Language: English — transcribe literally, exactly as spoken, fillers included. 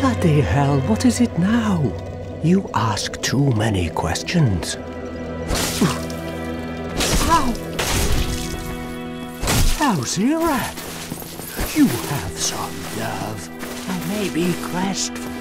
Bloody hell, what is it now? You ask too many questions. Ow! How's he rat? You have some nerve. And maybe Crestfallin.